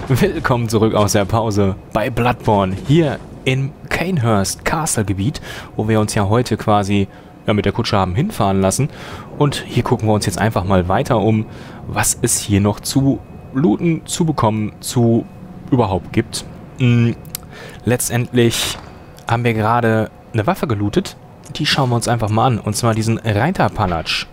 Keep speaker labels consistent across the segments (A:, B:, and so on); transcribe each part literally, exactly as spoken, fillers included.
A: Willkommen zurück aus der Pause bei Bloodborne, hier im Cainhurst Castle Gebiet, wo wir uns ja heute quasi ja, mit der Kutsche haben hinfahren lassen. Und hier gucken wir uns jetzt einfach mal weiter um, was es hier noch zu looten, zu bekommen, zu überhaupt gibt. Hm, letztendlich haben wir gerade eine Waffe gelootet. Die schauen wir uns einfach mal an, und zwar diesen Reiterpalatsch.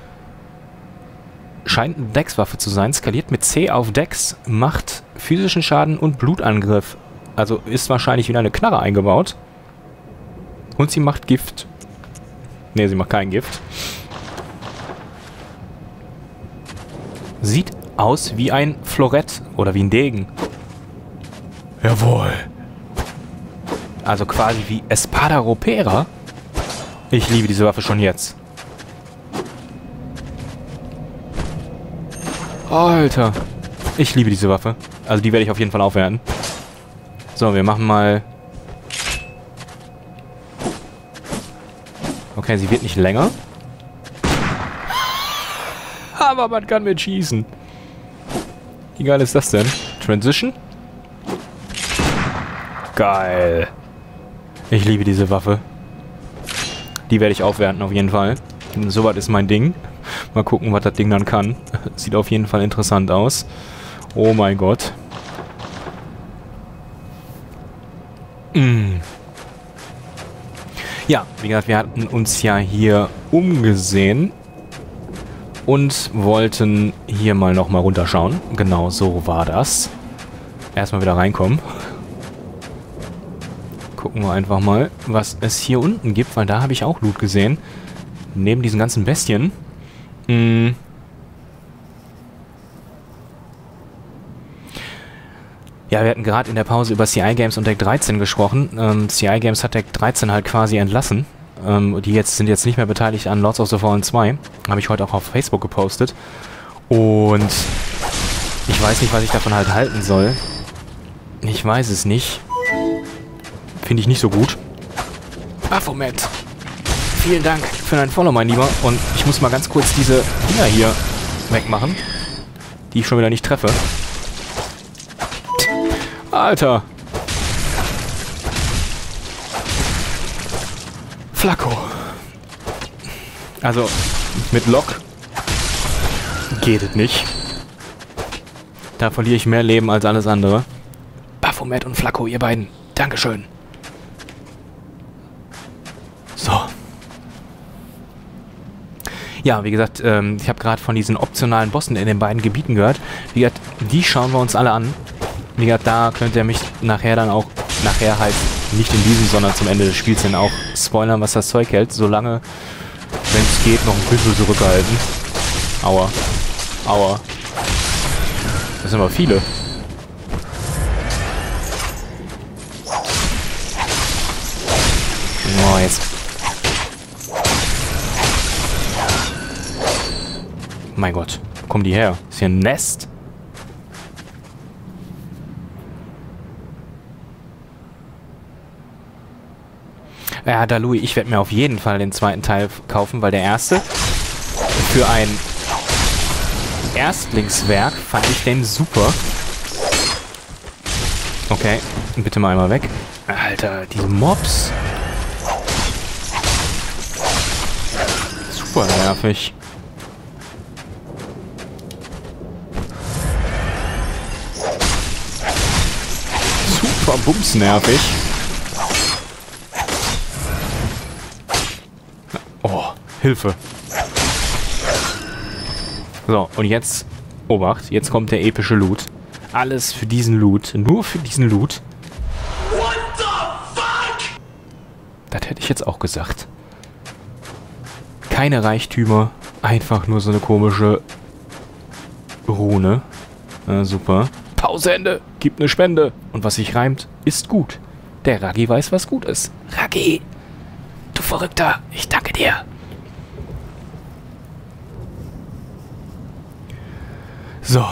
A: Scheint eine Dex-Waffe zu sein, skaliert mit C auf Dex, macht physischen Schaden und Blutangriff. Also ist wahrscheinlich wieder eine Knarre eingebaut. Und sie macht Gift. Ne, sie macht kein Gift. Sieht aus wie ein Florett oder wie ein Degen. Jawohl. Also quasi wie Espada Ropera. Ich liebe diese Waffe schon jetzt. Alter. Ich liebe diese Waffe. Also die werde ich auf jeden Fall aufwerten. So, wir machen mal... Okay, sie wird nicht länger. Aber man kann mit schießen. Wie geil ist das denn? Transition? Geil. Ich liebe diese Waffe. Die werde ich aufwerten auf jeden Fall. Soweit ist mein Ding. Mal gucken, was das Ding dann kann. Sieht auf jeden Fall interessant aus. Oh mein Gott. Mm. Ja, wie gesagt, wir hatten uns ja hier umgesehen und wollten hier mal nochmal runterschauen. Genau so war das. Erstmal wieder reinkommen. Gucken wir einfach mal, was es hier unten gibt, weil da habe ich auch Loot gesehen. Neben diesen ganzen Bestien. Mm. Ja, wir hatten gerade in der Pause über C I Games und Deck dreizehn gesprochen. Ähm, C I Games hat Deck dreizehn halt quasi entlassen. Ähm, die jetzt sind jetzt nicht mehr beteiligt an Lords of the Fallen zwei. Habe ich heute auch auf Facebook gepostet. Und ich weiß nicht, was ich davon halt halten soll. Ich weiß es nicht. Finde ich nicht so gut. Baphomet. Vielen Dank für dein Follow, mein Lieber. Und ich muss mal ganz kurz diese Dinger hier wegmachen, die ich schon wieder nicht treffe. Alter. Flacco. Also, mit Lock geht es nicht. Da verliere ich mehr Leben als alles andere. Baphomet und Flacco, ihr beiden. Dankeschön. So. Ja, wie gesagt, ähm, ich habe gerade von diesen optionalen Bossen in den beiden Gebieten gehört. Wie gesagt, die schauen wir uns alle an. Wie gesagt, da könnt ihr mich nachher dann auch, nachher halt nicht in diesem, sondern zum Ende des Spiels dann auch spoilern, was das Zeug hält. Solange, wenn es geht, noch ein bisschen zurückhalten. Aua. Aua. Das sind aber viele. Oh, jetzt. Mein Gott, wo kommen die her? Ist hier ein Nest? Ja, da Louis, ich werde mir auf jeden Fall den zweiten Teil kaufen, weil der erste für ein Erstlingswerk fand ich den super. Okay, bitte mal einmal weg. Alter, diese Mobs. Super nervig. Super bumsnervig. Oh, Hilfe. So, und jetzt, Obacht, jetzt kommt der epische Loot. Alles für diesen Loot, nur für diesen Loot. What the fuck? Das hätte ich jetzt auch gesagt. Keine Reichtümer, einfach nur so eine komische Rune. Ja, super. Pauseende, gibt eine Spende. Und was sich reimt, ist gut. Der Raggi weiß, was gut ist. Raggi, du Verrückter, ich danke dir. So.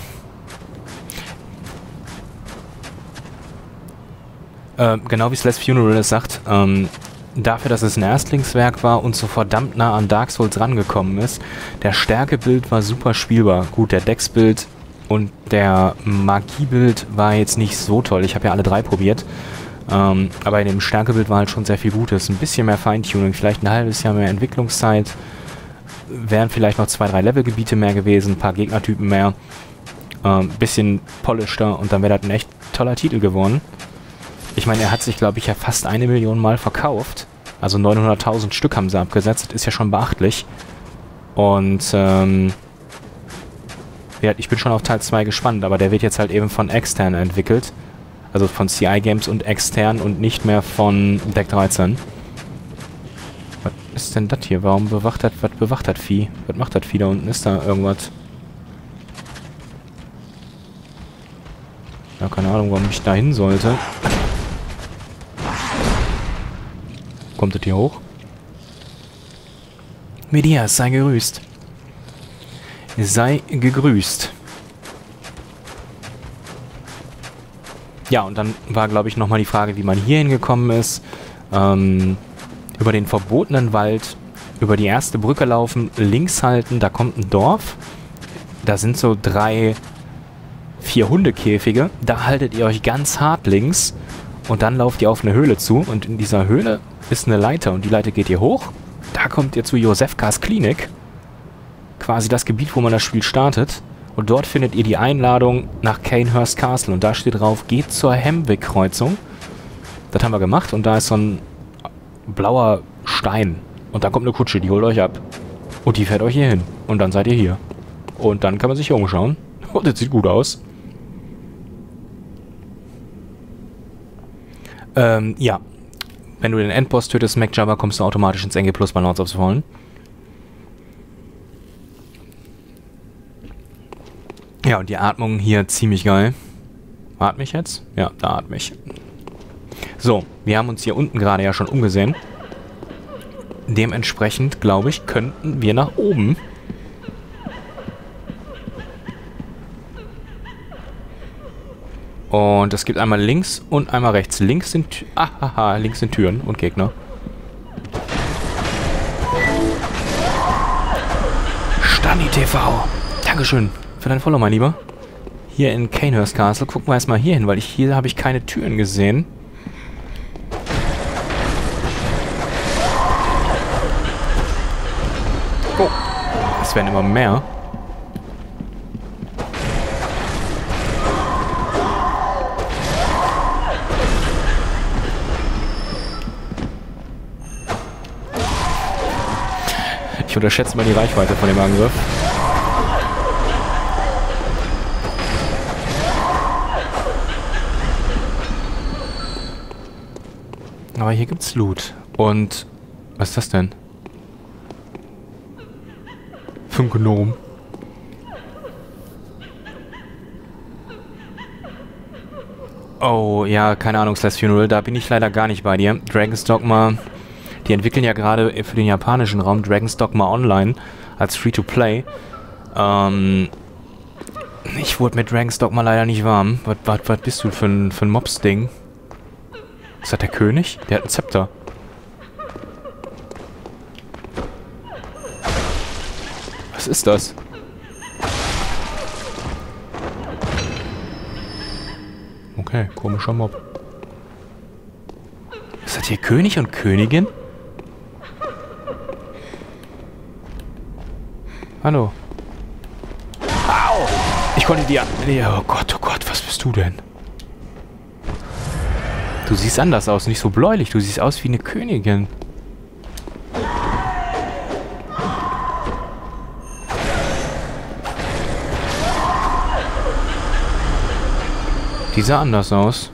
A: Ähm, genau wie Celeste Funeral es sagt, ähm, dafür, dass es ein Erstlingswerk war und so verdammt nah an Dark Souls rangekommen ist, der Stärkebild war super spielbar. Gut, der Dex-Bild Und der Magiebild war jetzt nicht so toll. Ich habe ja alle drei probiert. Ähm, aber in dem Stärkebild war halt schon sehr viel Gutes. Ein bisschen mehr Feintuning, vielleicht ein halbes Jahr mehr Entwicklungszeit. Wären vielleicht noch zwei, drei Levelgebiete mehr gewesen, ein paar Gegnertypen mehr. Ein ähm, bisschen polischter und dann wäre das ein echt toller Titel geworden. Ich meine, er hat sich, glaube ich, ja fast eine Million Mal verkauft. Also neunhunderttausend Stück haben sie abgesetzt. Das ist ja schon beachtlich. Und, ähm... ja, ich bin schon auf Teil zwei gespannt, aber der wird jetzt halt eben von extern entwickelt. Also von C I Games und extern und nicht mehr von Deck dreizehn. Was ist denn das hier? Warum bewacht das, was bewacht das Vieh? Was macht das Vieh da unten? Ist da irgendwas? Ja, keine Ahnung, warum ich da hin sollte. Kommt das hier hoch? Medias, sei gegrüßt. Sei gegrüßt. Ja, und dann war, glaube ich, nochmal die Frage, wie man hier hingekommen ist. Ähm, über den verbotenen Wald, über die erste Brücke laufen, links halten, da kommt ein Dorf. Da sind so drei, vier Hundekäfige. Da haltet ihr euch ganz hart links und dann lauft ihr auf eine Höhle zu. Und in dieser Höhle ist eine Leiter und die Leiter geht ihr hoch. Da kommt ihr zu Josefkas Klinik. Quasi das Gebiet, wo man das Spiel startet. Und dort findet ihr die Einladung nach Cainhurst Castle. Und da steht drauf, geht zur Hemwick-Kreuzung. Das haben wir gemacht. Und da ist so ein blauer Stein. Und da kommt eine Kutsche, die holt euch ab. Und die fährt euch hier hin. Und dann seid ihr hier. Und dann kann man sich hier umschauen. Und das sieht gut aus. Ähm, ja. Wenn du den Endboss tötest, MacJabba, kommst du automatisch ins N G Plus bei Lords of the Fallen. Ja, und die Atmung hier ziemlich geil. Atme ich jetzt? Ja, da atme ich. So, wir haben uns hier unten gerade ja schon umgesehen. Dementsprechend, glaube ich, könnten wir nach oben. Und es gibt einmal links und einmal rechts. Links sind... Ahaha, links sind Türen und Gegner. Stani T V. Dankeschön für dein Follow, mein Lieber. Hier in Cainhurst Castle. Gucken wir erstmal hier hin, weil ich hier habe ich keine Türen gesehen. Oh. Es werden immer mehr. Ich unterschätze mal die Reichweite von dem Angriff. Aber hier gibt's Loot. Und... was ist das denn? Für ein Gnom. Oh, ja, keine Ahnung, Slash Funeral. Da bin ich leider gar nicht bei dir. Dragon's Dogma... Die entwickeln ja gerade für den japanischen Raum Dragon's Dogma Online als Free-to-Play. Ähm... Ich wurde mit Dragon's Dogma leider nicht warm. Was, was, was bist du für ein, für ein Mobs-Ding? Ist das der König? Der hat ein Zepter. Was ist das? Okay, komischer Mob. Ist das hier König und Königin? Hallo. Au! Ich konnte die... Oh Gott, oh Gott, was bist du denn? Du siehst anders aus, nicht so bläulich. Du siehst aus wie eine Königin. Die sah anders aus.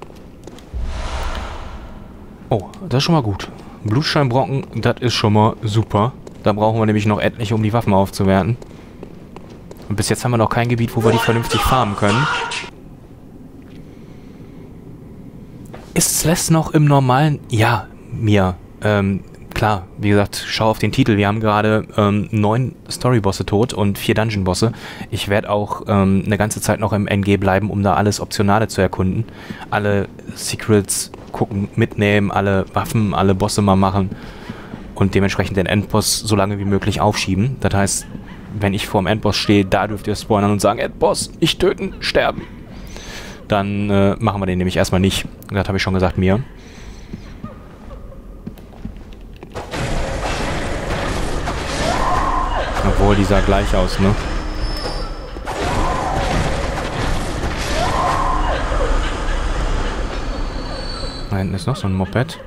A: Oh, das ist schon mal gut. Blutsteinbrocken, das ist schon mal super. Da brauchen wir nämlich noch etliche, um die Waffen aufzuwerten. Und bis jetzt haben wir noch kein Gebiet, wo wir die vernünftig farmen können. Ist Celeste noch im normalen... Ja, mir. Ähm, klar, wie gesagt, schau auf den Titel. Wir haben gerade ähm, neun Storybosse tot und vier Dungeon-Bosse. Ich werde auch ähm, eine ganze Zeit noch im N G bleiben, um da alles Optionale zu erkunden. Alle Secrets gucken, mitnehmen, alle Waffen, alle Bosse mal machen. Und dementsprechend den Endboss so lange wie möglich aufschieben. Das heißt, wenn ich vorm Endboss stehe, da dürft ihr spoilern und sagen, Endboss, nicht töten, sterben. Dann äh, machen wir den nämlich erstmal nicht. Das habe ich schon gesagt, mir. Obwohl, die sah gleich aus, ne? Da hinten ist noch so ein Moped.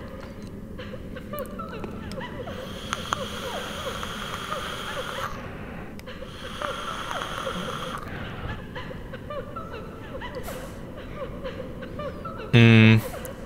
A: Hm.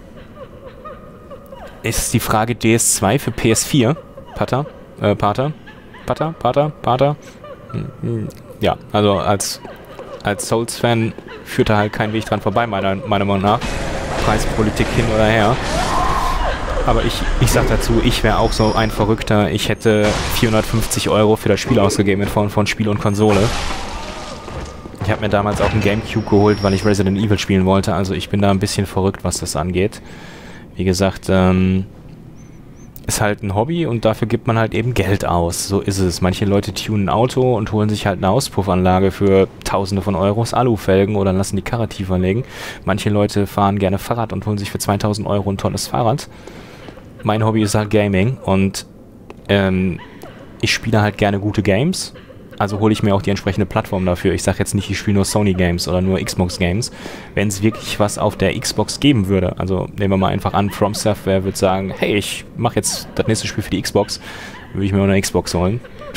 A: Ist die Frage D S zwei für P S vier? Pater? Äh, Pater? Pater? Pater? Pater? Hm, ja, also als, als Souls-Fan führt da halt kein Weg dran vorbei, meiner, meiner Meinung nach. Preispolitik hin oder her. Aber ich, ich sag dazu, ich wäre auch so ein Verrückter. Ich hätte vierhundertfünfzig Euro für das Spiel ausgegeben in Form von Spiel und Konsole. Ich habe mir damals auch einen Gamecube geholt, weil ich Resident Evil spielen wollte. Also ich bin da ein bisschen verrückt, was das angeht. Wie gesagt, ähm, ist halt ein Hobby und dafür gibt man halt eben Geld aus. So ist es. Manche Leute tunen ein Auto und holen sich halt eine Auspuffanlage für Tausende von Euros, Alufelgen oder lassen die Karre tiefer legen. Manche Leute fahren gerne Fahrrad und holen sich für zweitausend Euro ein tolles Fahrrad. Mein Hobby ist halt Gaming und ähm, ich spiele halt gerne gute Games. Also hole ich mir auch die entsprechende Plattform dafür. Ich sage jetzt nicht, ich spiele nur Sony Games oder nur Xbox Games. Wenn es wirklich was auf der Xbox geben würde, also nehmen wir mal einfach an, From Software würde sagen, hey, ich mache jetzt das nächste Spiel für die Xbox, würde ich mir auch eine Xbox holen.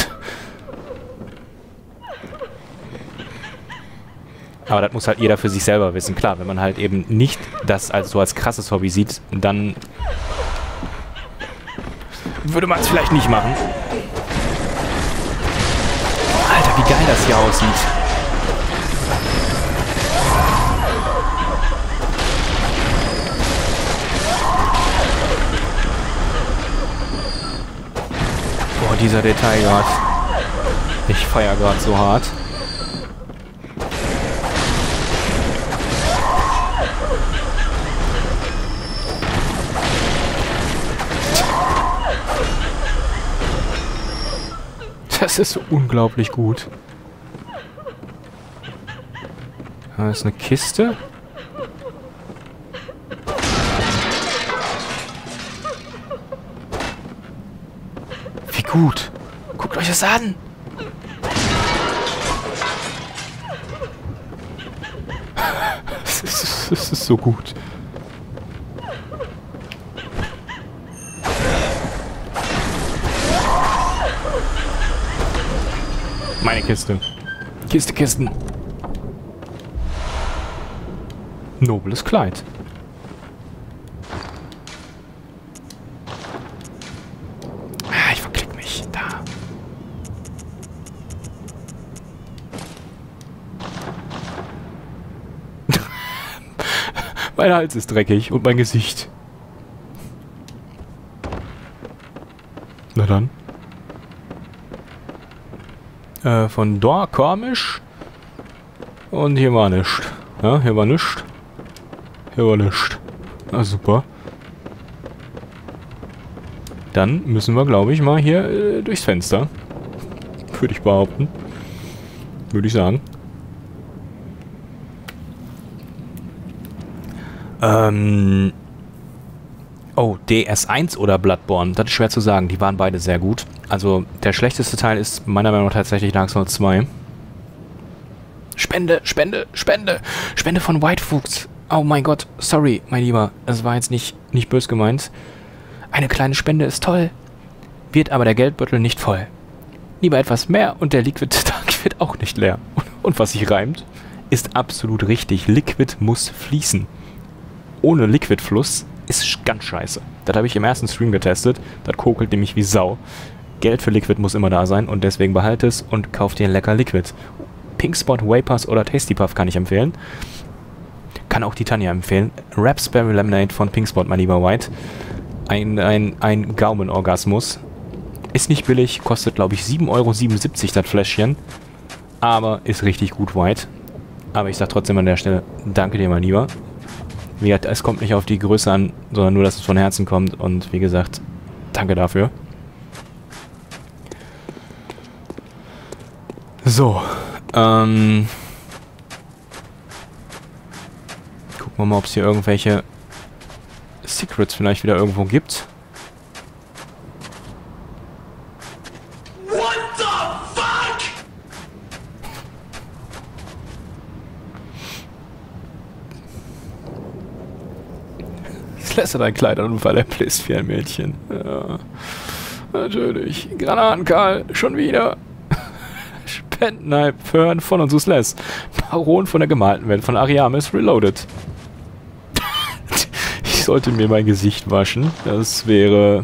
A: Aber das muss halt jeder für sich selber wissen. Klar, wenn man halt eben nicht das als so als krasses Hobby sieht, dann würde man es vielleicht nicht machen. Alter, wie geil das hier aussieht. Boah, dieser Detailgrad. Ich feiere gerade so hart. Das ist so unglaublich gut. Da ist eine Kiste. Wie gut. Guckt euch das an. Das ist, das ist so gut. Meine Kiste. Kiste, Kisten. Nobles Kleid. Ah, ich verklick mich. Da. Mein Hals ist dreckig und mein Gesicht. Na dann. Äh, von da kam ich. Und hier war nichts. Ja, hier war nichts. Hier war nichts. Ah, super. Dann müssen wir, glaube ich, mal hier äh, durchs Fenster. Würde ich behaupten. Würde ich sagen. Ähm... Oh, D S eins oder Bloodborne, das ist schwer zu sagen. Die waren beide sehr gut. Also, der schlechteste Teil ist meiner Meinung nach tatsächlich Dark Souls zwei. Spende, Spende, Spende! Spende von White Fuchs. Oh mein Gott, sorry, mein Lieber. Das war jetzt nicht, nicht böse gemeint. Eine kleine Spende ist toll. Wird aber der Geldbeutel nicht voll. Lieber etwas mehr und der Liquid-Tank wird auch nicht leer. Und, und was sich reimt, ist absolut richtig. Liquid muss fließen. Ohne Liquidfluss ist ganz scheiße. Das habe ich im ersten Stream getestet. Das kokelt nämlich wie Sau. Geld für Liquid muss immer da sein und deswegen behalte es und kauf dir lecker Liquid. Pinkspot, Waypass oder Tasty Puff kann ich empfehlen. Kann auch Titania empfehlen. Raspberry Lemonade von Pinkspot, mein lieber White. Ein, ein, ein Gaumenorgasmus. Ist nicht billig, kostet glaube ich sieben Euro siebenundsiebzig das Fläschchen. Aber ist richtig gut, White. Aber ich sag trotzdem an der Stelle, danke dir, mein Lieber. Wie gesagt, es kommt nicht auf die Größe an, sondern nur, dass es von Herzen kommt. Und wie gesagt, danke dafür. So, ähm... gucken wir mal, ob es hier irgendwelche Secrets vielleicht wieder irgendwo gibt.
B: What the fuck?
A: Es lässt dein Kleid an und verläppst wie ein Mädchen. Ja, natürlich. Granatenkarl, schon wieder. Spendenhype, Fern von und Susles. Baron von der gemalten Welt von Ariamis Reloaded. Ich sollte mir mein Gesicht waschen. Das wäre...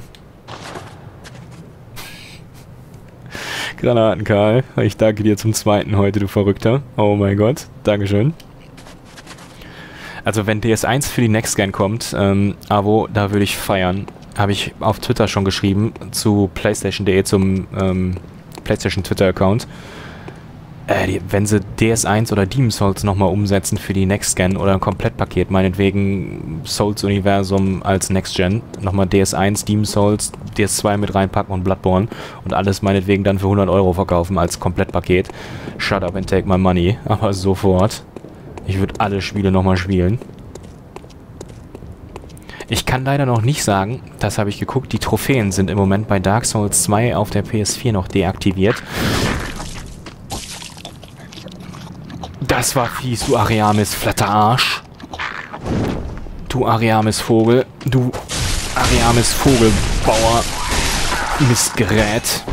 A: Granatenkarl, ich danke dir zum zweiten heute, du Verrückter. Oh mein Gott, Dankeschön. Also wenn D S eins für die Next-Gen kommt, ähm, Avo, da würde ich feiern. Habe ich auf Twitter schon geschrieben, zu PlayStation punkt de, zum ähm, PlayStation Twitter-Account. Äh, die, wenn sie D S eins oder Demon's Souls nochmal umsetzen für die Next-Gen oder ein Komplettpaket, meinetwegen Souls-Universum als Next-Gen, nochmal D S eins, Demon's Souls, D S zwei mit reinpacken und Bloodborne und alles meinetwegen dann für hundert Euro verkaufen als Komplettpaket. Shut up and take my money, aber sofort. Ich würde alle Spiele nochmal spielen. Ich kann leider noch nicht sagen, das habe ich geguckt, die Trophäen sind im Moment bei Dark Souls zwei auf der P S vier noch deaktiviert. Das war fies, du Ariamis Flatterarsch. Du Ariamis Vogel. Du Ariamis Vogelbauer. Mistgerät.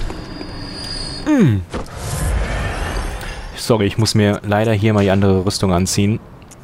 A: Mm. Sorry, ich muss mir leider hier mal die andere Rüstung anziehen.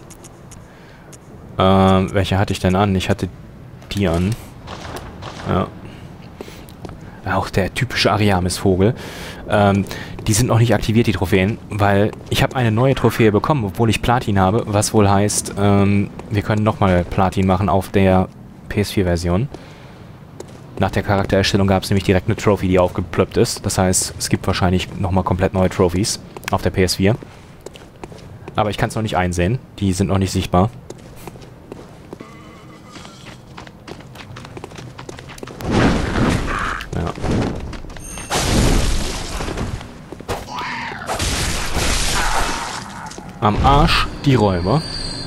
A: Ähm, welche hatte ich denn an? Ich hatte die an. Ja. Auch der typische Ariamis-Vogel. Ähm, die sind noch nicht aktiviert, die Trophäen, weil ich habe eine neue Trophäe bekommen, obwohl ich Platin habe, was wohl heißt, ähm, wir können nochmal Platin machen auf der P S vier Version. Nach der Charaktererstellung gab es nämlich direkt eine Trophy, die aufgeplöppt ist. Das heißt, es gibt wahrscheinlich nochmal komplett neue Trophys auf der P S vier. Aber ich kann es noch nicht einsehen. Die sind noch nicht sichtbar. Ja. Am Arsch die Räuber.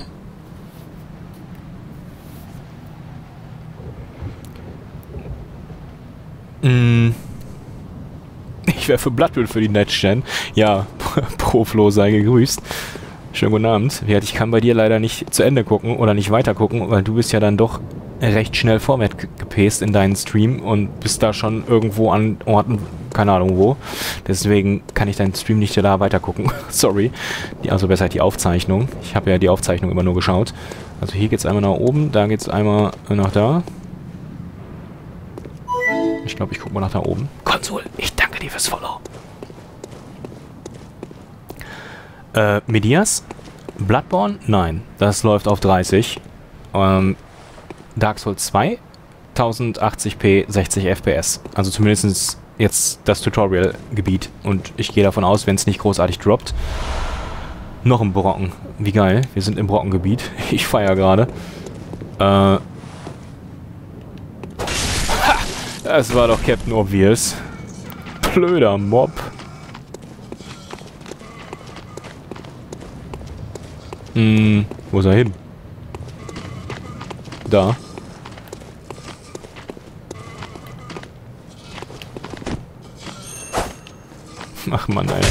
A: Mm. Ich wäre für Bloodborne für die Next-Gen. Ja, Proflo sei gegrüßt. Schönen guten Abend. Ich kann bei dir leider nicht zu Ende gucken oder nicht weiter gucken, weil du bist ja dann doch recht schnell vorwärts gepaced in deinen Stream und bist da schon irgendwo an Orten, keine Ahnung wo. Deswegen kann ich deinen Stream nicht da weiter gucken. Sorry. Die, also besser die Aufzeichnung. Ich habe ja die Aufzeichnung immer nur geschaut. Also hier geht es einmal nach oben, da geht es einmal nach da. Ich glaube, ich gucke mal nach da oben. Konsul, ich danke dir fürs Follow. Äh, Medias? Bloodborne? Nein, das läuft auf dreißig. Ähm, Dark Souls zwei, tausendachtzig p, sechzig F P S. Also zumindest jetzt das Tutorial-Gebiet. Und ich gehe davon aus, wenn es nicht großartig droppt. Noch ein Brocken. Wie geil, wir sind im Brockengebiet. Ich feiere gerade. Äh... Das war doch Captain Obvious. Blöder Mob. Hm, wo ist er hin? Da. Ach Mann, ey.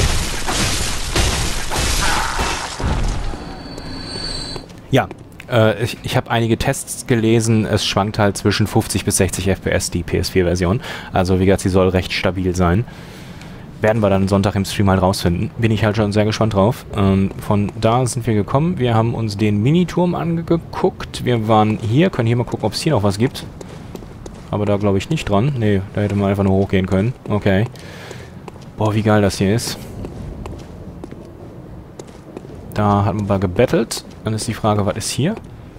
A: Ja. Äh, ich ich habe einige Tests gelesen, es schwankt halt zwischen fünfzig bis sechzig F P S, die P S vier Version. Also wie gesagt, sie soll recht stabil sein. Werden wir dann Sonntag im Stream halt rausfinden. Bin ich halt schon sehr gespannt drauf. Ähm, von da sind wir gekommen. Wir haben uns den Miniturm angeguckt. Wir waren hier, können hier mal gucken, ob es hier noch was gibt. Aber da glaube ich nicht dran. Ne, da hätte man einfach nur hochgehen können. Okay. Boah, wie geil das hier ist. Da hatten wir gebettelt. Dann ist die Frage, was ist hier?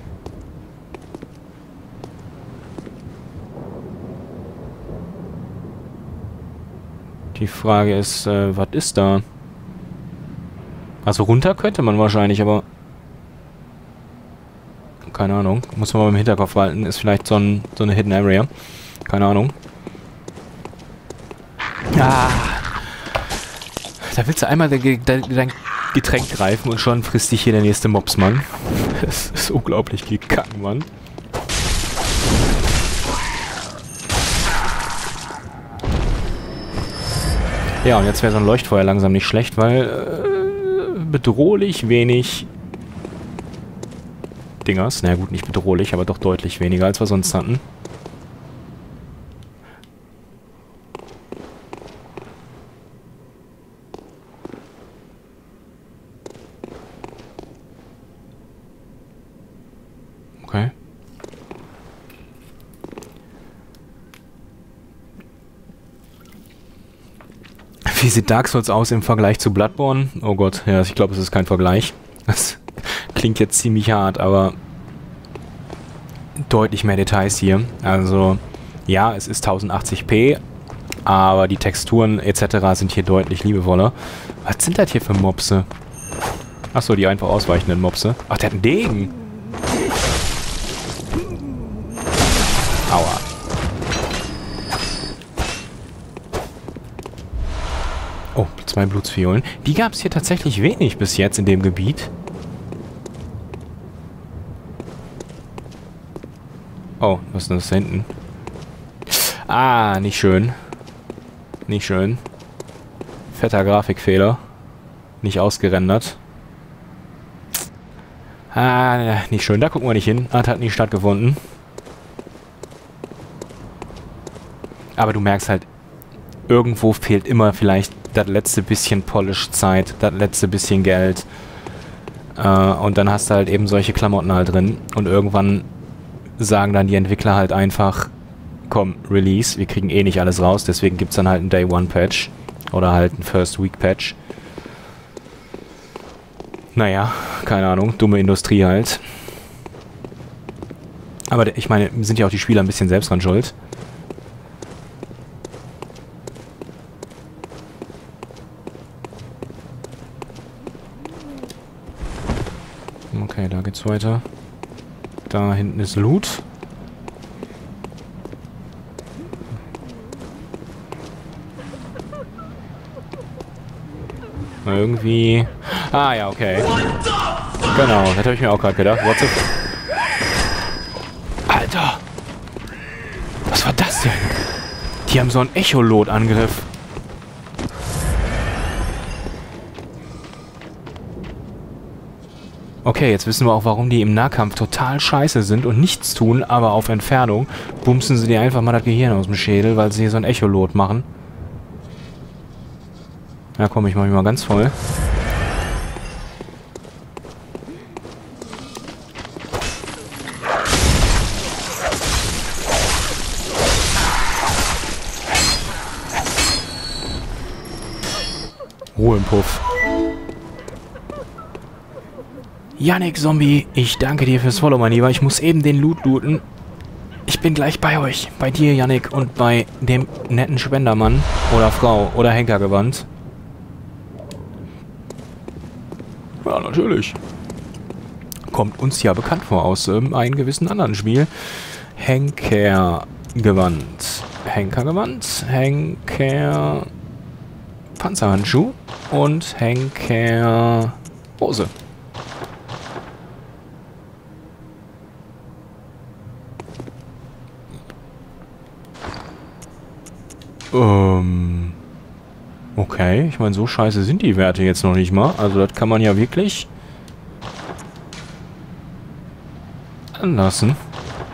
A: Die Frage ist, äh, was ist da? Also runter könnte man wahrscheinlich, aber... Keine Ahnung. Muss man mal im Hinterkopf halten. Ist vielleicht so, ein, so eine Hidden Area. Keine Ahnung. Ah! Da willst du einmal dein, dein Getränk greifen und schon frisst dich hier der nächste Mobsmann. Das ist unglaublich gekacken, Mann. Ja, und jetzt wäre so ein Leuchtfeuer langsam nicht schlecht, weil äh, bedrohlich wenig Dingers. Na naja, gut, nicht bedrohlich, aber doch deutlich weniger, als wir sonst hatten. Okay. Wie sieht Dark Souls aus im Vergleich zu Bloodborne? Oh Gott, ja, ich glaube, es ist kein Vergleich. Das klingt jetzt ziemlich hart, aber deutlich mehr Details hier. Also, ja, es ist tausendachtzig p, aber die Texturen et cetera sind hier deutlich liebevoller. Was sind das hier für Mopse? Achso, die einfach ausweichenden Mopse. Ach, der hat einen Degen. Aua. Oh, zwei Blutsviolen. Die gab es hier tatsächlich wenig bis jetzt in dem Gebiet. Oh, was ist denn das da hinten? Ah, nicht schön. Nicht schön. Fetter Grafikfehler. Nicht ausgerendert. Ah, nicht schön. Da gucken wir nicht hin. Das hat nicht stattgefunden. Aber du merkst halt, irgendwo fehlt immer vielleicht das letzte bisschen Polish-Zeit, das letzte bisschen Geld. Äh, und dann hast du halt eben solche Klamotten halt drin. Und irgendwann sagen dann die Entwickler halt einfach, komm, Release, wir kriegen eh nicht alles raus, deswegen gibt es dann halt einen Day-One-Patch. Oder halt einen First-Week-Patch. Naja, keine Ahnung, dumme Industrie halt. Aber ich meine, sind ja auch die Spieler ein bisschen selbst dran schuld. Okay, da geht's weiter. Da hinten ist Loot. Irgendwie... Ah ja, okay. Genau, das habe ich mir auch gerade gedacht. What the... Alter! Was war das denn? Die haben so einen Echolot-Angriff. Okay, jetzt wissen wir auch, warum die im Nahkampf total scheiße sind und nichts tun, aber auf Entfernung bumsen sie dir einfach mal das Gehirn aus dem Schädel, weil sie hier so ein Echolot machen. Ja komm, ich mach mich mal ganz voll. Ruhe im Puff. Yannick Zombie, ich danke dir fürs Follow, mein Lieber. Ich muss eben den Loot looten. Ich bin gleich bei euch. Bei dir, Yannick, und bei dem netten Spendermann oder Frau oder Henkergewand. Ja, natürlich. Kommt uns ja bekannt vor aus ähm, einem gewissen anderen Spiel. Henkergewand. Henkergewand. Henker... Panzerhandschuh. Und Henker... Hose. Ähm... Okay, ich meine, so scheiße sind die Werte jetzt noch nicht mal. Also das kann man ja wirklich anlassen.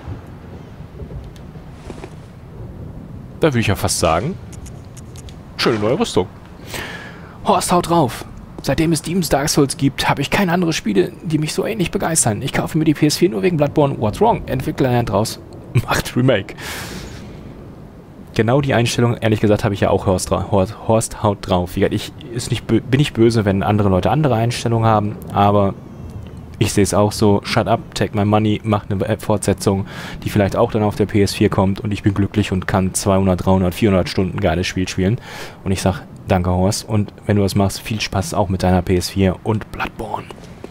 A: Da würde ich ja fast sagen, schöne neue Rüstung. Horst haut drauf. Seitdem es Demon's Dark Souls gibt, habe ich keine anderen Spiele, die mich so ähnlich begeistern. Ich kaufe mir die P S vier nur wegen Bloodborne. What's wrong? Entwickler lernt raus. Macht Remake. Genau die Einstellung, ehrlich gesagt, habe ich ja auch Horst, Horst, Horst haut drauf. Ich ist nicht bin nicht böse, wenn andere Leute andere Einstellungen haben, aber ich sehe es auch so. Shut up, take my money, mach eine Fortsetzung, die vielleicht auch dann auf der P S vier kommt und ich bin glücklich und kann zweihundert, dreihundert, vierhundert Stunden geiles Spiel spielen. Und ich sag, danke Horst, und wenn du das machst, viel Spaß auch mit deiner P S vier und Bloodborne.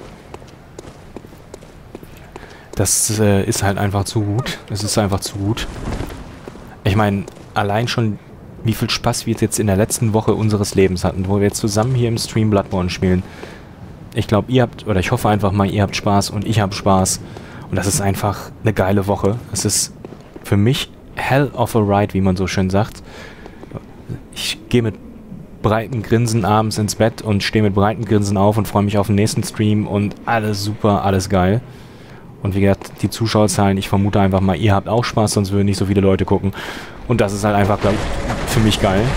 A: Das äh, ist halt einfach zu gut. Es ist einfach zu gut. Ich meine, allein schon wie viel Spaß wir jetzt in der letzten Woche unseres Lebens hatten, wo wir jetzt zusammen hier im Stream Bloodborne spielen. Ich glaube, ihr habt, oder ich hoffe einfach mal, ihr habt Spaß und ich habe Spaß. Und das ist einfach eine geile Woche. Es ist für mich hell of a ride, wie man so schön sagt. Ich gehe mit breiten Grinsen abends ins Bett und stehe mit breiten Grinsen auf und freue mich auf den nächsten Stream und alles super, alles geil. Und wie gesagt, die Zuschauerzahlen, ich vermute einfach mal, ihr habt auch Spaß, sonst würden nicht so viele Leute gucken. Und das ist halt einfach, glaub ich, für mich geil.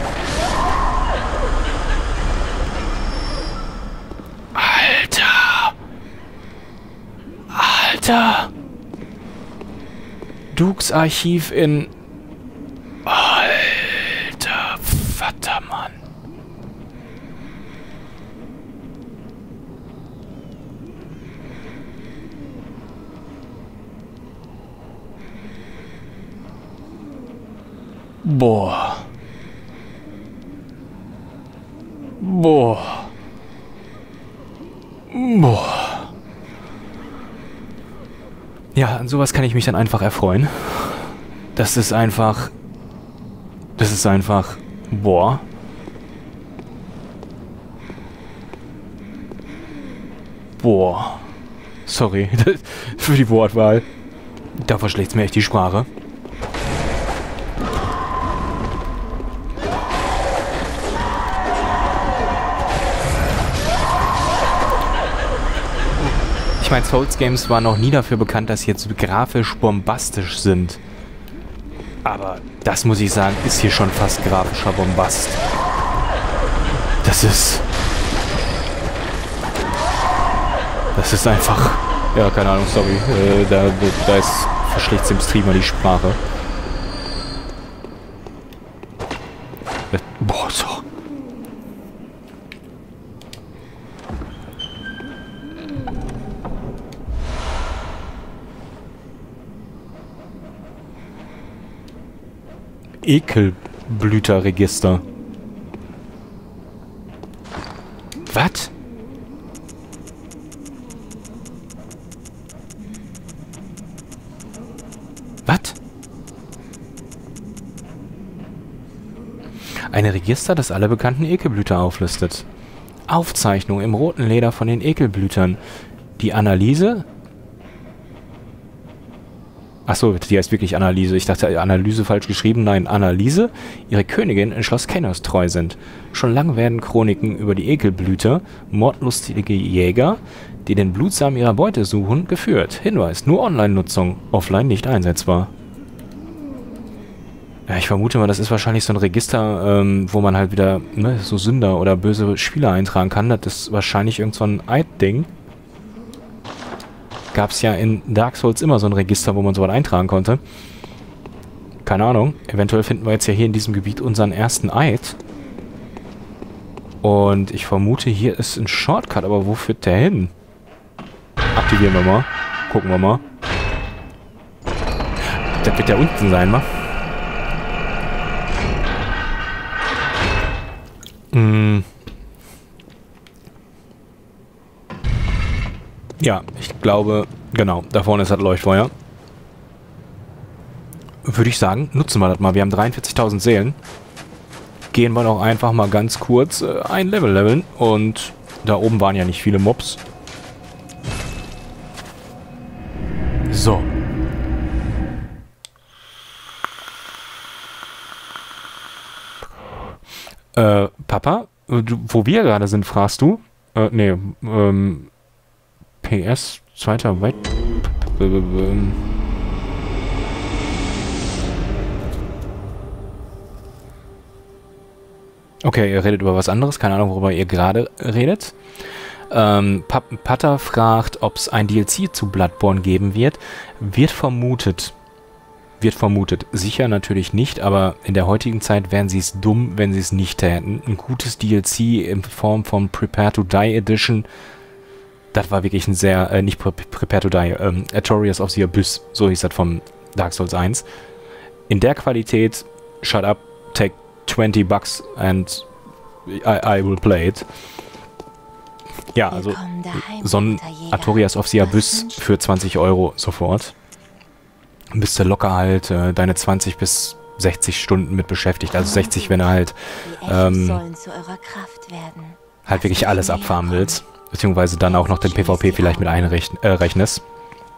A: Alter! Alter! Dukes Archiv in... Alter Vater, Mann. Boah. Boah. Boah. Ja, an sowas kann ich mich dann einfach erfreuen. Das ist einfach... Das ist einfach... Boah. Boah. Sorry für die Wortwahl. Da verschlägt's mir echt die Sprache. Ich meine, Souls Games waren noch nie dafür bekannt, dass sie jetzt grafisch bombastisch sind. Aber das, muss ich sagen, ist hier schon fast grafischer Bombast. Das ist... Das ist einfach... Ja, keine Ahnung, sorry. Äh, da, da ist... verschlägt dem Streamer die Sprache. Äh, boah, so... Ekelblüterregister. Was? Was? Ein Register, das alle bekannten Ekelblüter auflistet. Aufzeichnung im roten Leder von den Ekelblütern. Die Analyse... Achso, die heißt wirklich Analyse. Ich dachte, Analyse falsch geschrieben. Nein, Analyse. Ihre Königin in Schloss Kennos treu sind. Schon lange werden Chroniken über die Ekelblüter, mordlustige Jäger, die den Blutsamen ihrer Beute suchen, geführt. Hinweis, nur Online-Nutzung, offline nicht einsetzbar. Ja, ich vermute mal, das ist wahrscheinlich so ein Register, ähm, wo man halt wieder ne, so Sünder oder böse Spieler eintragen kann. Das ist wahrscheinlich irgend so ein Eid-Ding. Gab es ja in Dark Souls immer so ein Register, wo man sowas eintragen konnte. Keine Ahnung. Eventuell finden wir jetzt ja hier in diesem Gebiet unseren ersten Eid. Und ich vermute, hier ist ein Shortcut, aber wo führt der hin? Aktivieren wir mal. Gucken wir mal. Das wird ja unten sein, wa? Hm. Ja, ich glaube, genau, da vorne ist das Leuchtfeuer. Würde ich sagen, nutzen wir das mal. Wir haben dreiundvierzigtausend Seelen. Gehen wir doch einfach mal ganz kurz äh, ein Level leveln. Und da oben waren ja nicht viele Mobs. So. Äh, Papa, du, wo wir gerade sind, fragst du? Äh, nee, ähm... P S, zweiter Weit... Okay, ihr redet über was anderes. Keine Ahnung, worüber ihr gerade redet. Ähm, Patter fragt, ob es ein D L C zu Bloodborne geben wird. Wird vermutet. Wird vermutet. Sicher natürlich nicht, aber in der heutigen Zeit wären sie es dumm, wenn sie es nicht täten. Ein gutes D L C in Form von Prepare to Die Edition... Das war wirklich ein sehr, äh, nicht Pre Prepare to Die, ähm, Artorias of the Abyss, so hieß das vom Dark Souls eins. In der Qualität, shut up, take twenty bucks and I, I will play it. Ja, also so ein Artorias of the Abyss für zwanzig Euro sofort. Bist du locker halt äh, deine zwanzig bis sechzig Stunden mit beschäftigt. Also sechzig, wenn du halt ähm, halt wirklich alles abfarmen willst. Beziehungsweise dann auch noch den PvP vielleicht mit einrechnest. Äh,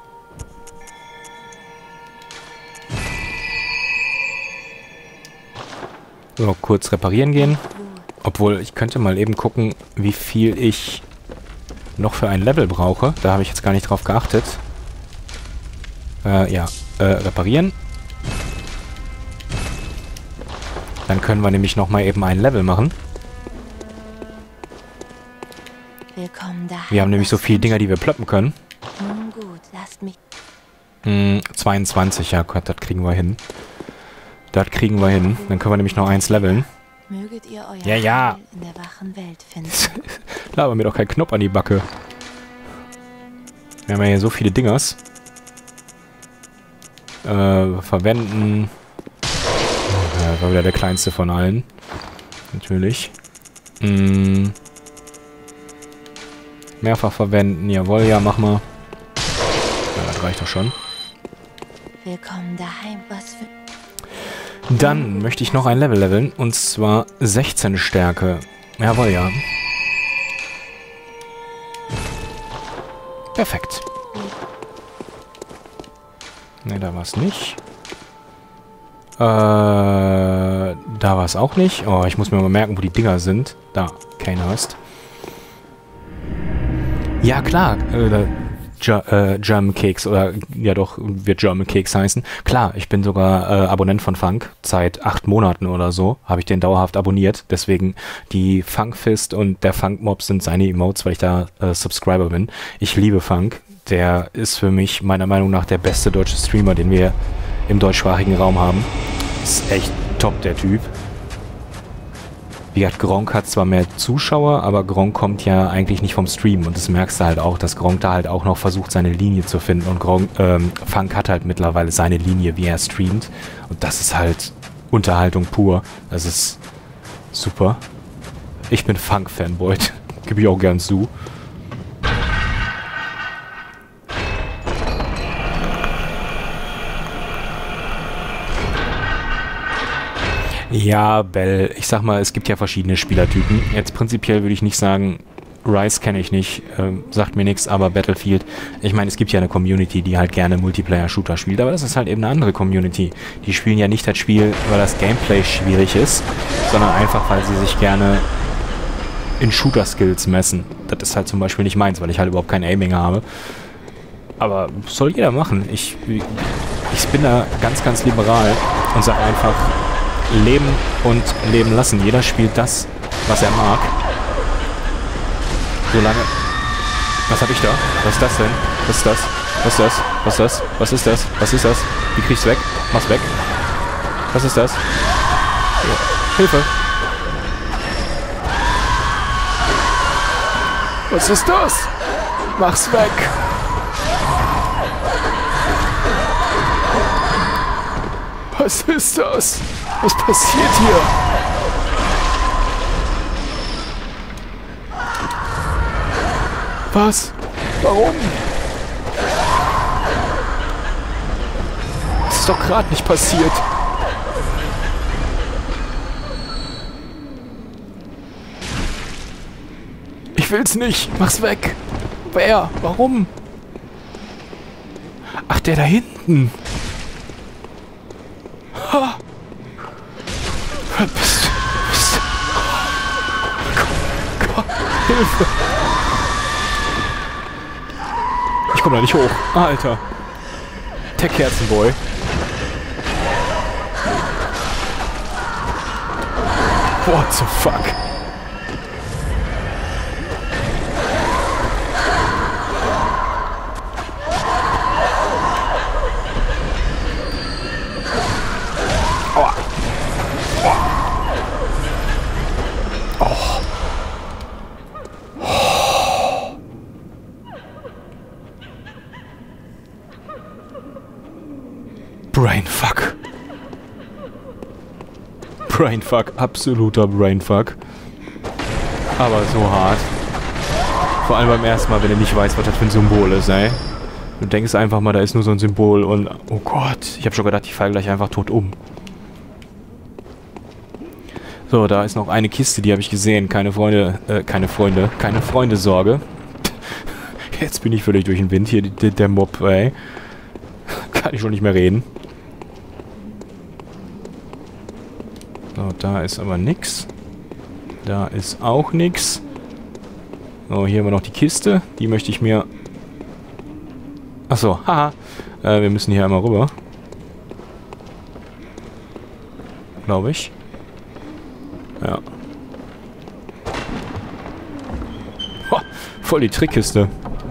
A: so, kurz reparieren gehen. Obwohl, ich könnte mal eben gucken, wie viel ich noch für ein Level brauche. Da habe ich jetzt gar nicht drauf geachtet. Äh, ja. Äh, reparieren. Dann können wir nämlich nochmal eben ein Level machen. Wir haben nämlich so viele Dinger, die wir plöppen können.
B: Nun gut, lasst mich.
A: Hm, zweiundzwanzig, ja Gott, das kriegen wir hin. Das kriegen wir hin. Dann können wir nämlich noch eins leveln.
B: Möget ihr euer
A: Ja, ja.
B: Heil in der wachen Welt finden.
A: Laber mir doch keinen Knopf an die Backe. Wir haben ja hier so viele Dingers. Äh, verwenden. Ja, war wieder der kleinste von allen. Natürlich. Hm. Mehrfach verwenden. Jawohl, ja, mach mal. Ja, das reicht doch schon.
B: Willkommen daheim, was für...
A: Dann möchte ich noch ein Level leveln. Und zwar sechzehn Stärke. Jawohl, ja. Perfekt. Ne, da war es nicht. Äh, da war es auch nicht. Oh, ich muss mir mal merken, wo die Dinger sind. Da, Canehurst. Ja, klar. Äh, äh, German Cakes oder ja doch, wird German Cakes heißen. Klar, ich bin sogar äh, Abonnent von Funk. Seit acht Monaten oder so habe ich den dauerhaft abonniert. Deswegen die Funkfist und der Funkmob sind seine Emotes, weil ich da äh, Subscriber bin. Ich liebe Funk. Der ist für mich meiner Meinung nach der beste deutsche Streamer, den wir im deutschsprachigen Raum haben. Ist echt top, der Typ. Wie gesagt, Gronkh hat zwar mehr Zuschauer, aber Gronkh kommt ja eigentlich nicht vom Stream. Und das merkst du halt auch, dass Gronkh da halt auch noch versucht, seine Linie zu finden. Und Gronkh, ähm, Funk hat halt mittlerweile seine Linie, wie er streamt. Und das ist halt Unterhaltung pur. Das ist super. Ich bin Funk-Fanboy. Gebe ich auch gern zu. Ja, Bell, ich sag mal, es gibt ja verschiedene Spielertypen. Jetzt prinzipiell würde ich nicht sagen, Rise kenne ich nicht, äh, sagt mir nichts, aber Battlefield, ich meine, es gibt ja eine Community, die halt gerne Multiplayer-Shooter spielt, aber das ist halt eben eine andere Community. Die spielen ja nicht das Spiel, weil das Gameplay schwierig ist, sondern einfach, weil sie sich gerne in Shooter-Skills messen. Das ist halt zum Beispiel nicht meins, weil ich halt überhaupt kein Aiming habe. Aber soll jeder machen. Ich, ich bin da ganz, ganz liberal und sage einfach, leben und leben lassen. Jeder spielt das, was er mag. Solange... Was habe ich da? Was ist das denn? Was ist das? Was ist das? Was ist das? Was ist das? Was ist das? Wie krieg's weg? Mach's weg. Was ist das? Ja. Hilfe! Was ist das? Mach's weg! Was ist das? Was passiert hier? Was? Warum? Das ist doch gerade nicht passiert. Ich will's nicht. Mach's weg. Wer? Warum? Ach, der da hinten. Ha. Bist, bist. Gott, Gott, Hilfe. Ich komme da nicht hoch. Ah, Alter. Tech-Kerzenboy. What the fuck? Brainfuck. Brainfuck, absoluter Brainfuck. Aber so hart. Vor allem beim ersten Mal, wenn du nicht weißt, was das für ein Symbol ist, ey. Du denkst einfach mal, da ist nur so ein Symbol und... Oh Gott, ich habe schon gedacht, ich falle gleich einfach tot um. So, da ist noch eine Kiste, die habe ich gesehen. Keine Freunde, äh, keine Freunde, keine Freunde-Sorge. Jetzt bin ich völlig durch den Wind hier, der, der Mob, ey. Kann ich schon nicht mehr reden. So, da ist aber nix. Da ist auch nix. So, hier haben wir noch die Kiste. Die möchte ich mir... Achso, haha. Äh, wir müssen hier einmal rüber. Glaube ich. Ja. Ho, voll die Trickkiste.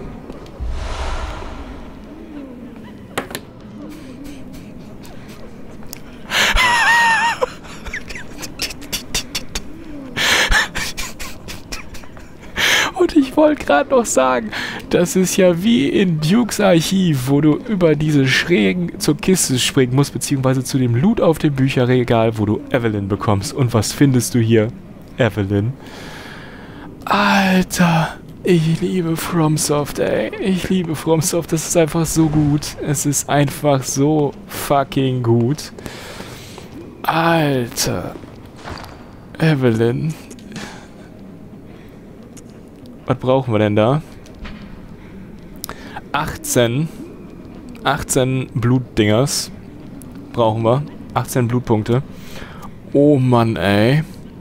A: Und ich wollte gerade noch sagen, das ist ja wie in Dukes Archiv, wo du über diese Schrägen zur Kiste springen musst, beziehungsweise zu dem Loot auf dem Bücherregal, wo du Evelyn bekommst. Und was findest du hier? Evelyn. Alter, ich liebe FromSoft, ey. Ich liebe FromSoft, das ist einfach so gut. Es ist einfach so fucking gut. Alter. Evelyn. Was brauchen wir denn da? achtzehn. achtzehn Blutdingers. Brauchen wir. achtzehn Blutpunkte. Oh Mann, ey.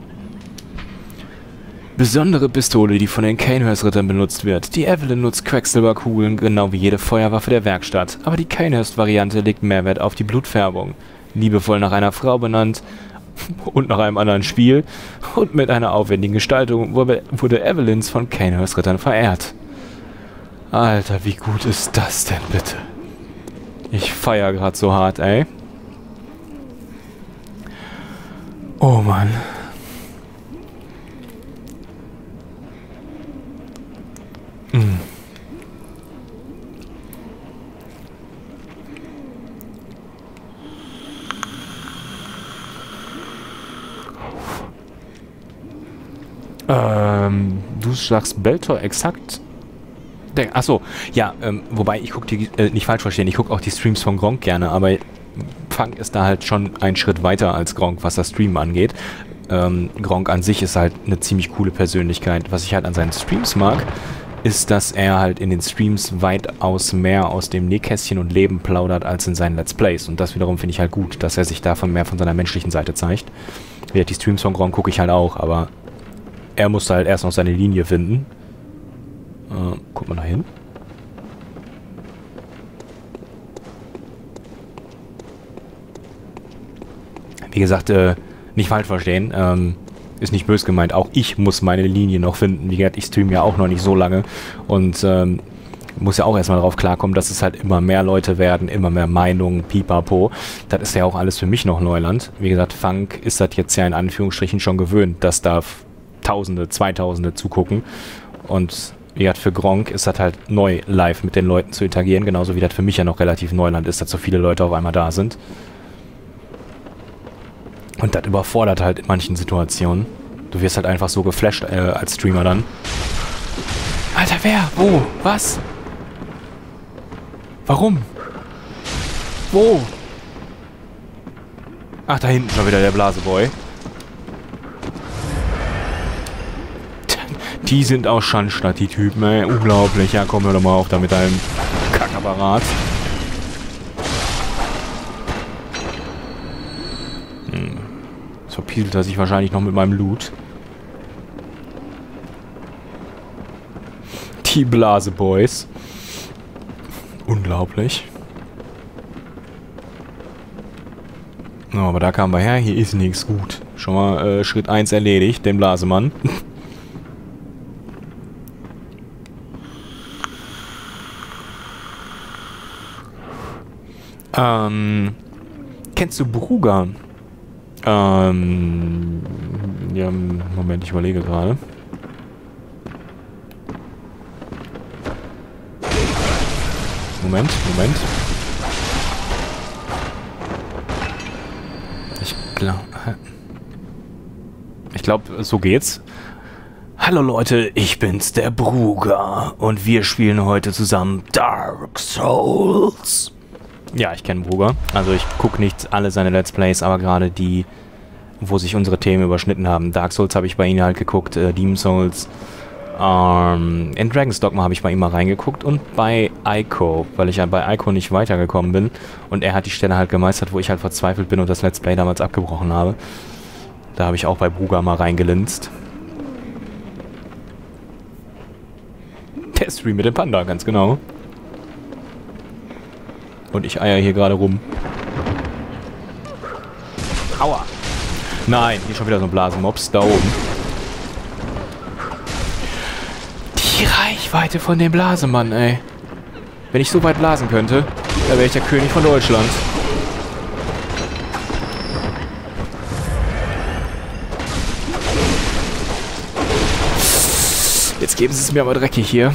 A: Besondere Pistole, die von den Canehurst-Rittern benutzt wird. Die Evelyn nutzt Quecksilberkugeln, genau wie jede Feuerwaffe der Werkstatt. Aber die Canehurst-Variante legt Mehrwert auf die Blutfärbung. Liebevoll nach einer Frau benannt und nach einem anderen Spiel und mit einer aufwendigen Gestaltung wurde, wurde Evelyns von Canehurst-Rittern verehrt. Alter, wie gut ist das denn bitte? Ich feier gerade so hart, ey. Oh Mann. Hm. Ähm, du sagst Beltor exakt. Achso, ja, ähm, wobei ich gucke die, äh, nicht falsch verstehen, ich gucke auch die Streams von Gronkh gerne, aber Funk ist da halt schon einen Schritt weiter als Gronkh, was das Streamen angeht. Ähm, Gronkh an sich ist halt eine ziemlich coole Persönlichkeit. Was ich halt an seinen Streams mag, ist, dass er halt in den Streams weitaus mehr aus dem Nähkästchen und Leben plaudert als in seinen Let's Plays. Und das wiederum finde ich halt gut, dass er sich davon mehr von seiner menschlichen Seite zeigt. Ja, die Streams von Gronkh gucke ich halt auch, aber er musste halt erst noch seine Linie finden. Äh, guck mal da hin. Wie gesagt, äh, nicht falsch verstehen, ähm, ist nicht böse gemeint. Auch ich muss meine Linie noch finden. Wie gesagt, ich streame ja auch noch nicht so lange und ähm, muss ja auch erstmal darauf klarkommen, dass es halt immer mehr Leute werden, immer mehr Meinungen, pipapo. Das ist ja auch alles für mich noch Neuland. Wie gesagt, Funk ist das jetzt ja in Anführungsstrichen schon gewöhnt, dass da Tausende, Zweitausende zugucken. Und wie gesagt, für Gronkh ist das halt neu, live mit den Leuten zu interagieren, genauso wie das für mich ja noch relativ Neuland ist, dass so viele Leute auf einmal da sind. Und das überfordert halt in manchen Situationen. Du wirst halt einfach so geflasht äh, als Streamer dann. Alter, wer? Wo? Was? Warum? Wo? Ach, da hinten schon wieder der Blaseboy. Die sind aus Schandstadt, die Typen, ey. Unglaublich. Ja, komm, hör doch mal auf da mit deinem Kackapparat. Hm. Jetzt verpieselt er sich wahrscheinlich noch mit meinem Loot. Die Blaseboys. Unglaublich. Oh, aber da kamen wir her. Hier ist nichts gut. Schon mal äh, Schritt eins erledigt, den Blasemann. Ähm, kennst du Bruger? Ähm, ja, Moment, ich überlege gerade. Moment, Moment. Ich glaube, ich glaube, so geht's. Hallo Leute, ich bin's, der Bruger, und wir spielen heute zusammen Dark Souls. Ja, ich kenne Bruger. Also ich gucke nicht alle seine Let's Plays, aber gerade die wo sich unsere Themen überschnitten haben. Dark Souls habe ich bei ihnen halt geguckt, äh, Demon Souls. Ähm, in Dragon's Dogma habe ich bei ihm mal reingeguckt und bei Ico, weil ich ja bei Ico nicht weitergekommen bin. Und er hat die Stelle halt gemeistert, wo ich halt verzweifelt bin und das Let's Play damals abgebrochen habe. Da habe ich auch bei Bruga mal reingelinst. Der Stream mit dem Panda, ganz genau. Und ich eier hier gerade rum. Aua! Nein, hier schon wieder so ein Blasenmops. Da oben. Die Reichweite von dem Blasemann, ey. Wenn ich so weit blasen könnte, dann wäre ich der König von Deutschland. Jetzt geben sie es mir aber dreckig hier.